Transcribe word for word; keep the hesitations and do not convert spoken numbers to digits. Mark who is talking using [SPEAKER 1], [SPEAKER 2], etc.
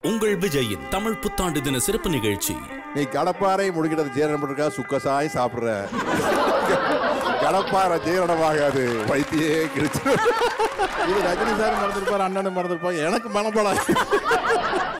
[SPEAKER 1] உங்கள் விஜயின் தமிழ் புத்தாண்டு தின சிறப்பு நிகழ்ச்சி.
[SPEAKER 2] நீ கடப்பாறை முடிக்கிறது ஜீரணம் பண்ணிருக்கா, சுக்கசாய் சாப்பிடுற கடப்பாறை ஜீரணமாகாது, வைத்தியே கிழிச்சு. இது ரஜினி சார் மறந்துருப்பார், அண்ணனும் மறந்துருப்பாங்க, எனக்கு மனப்படம்.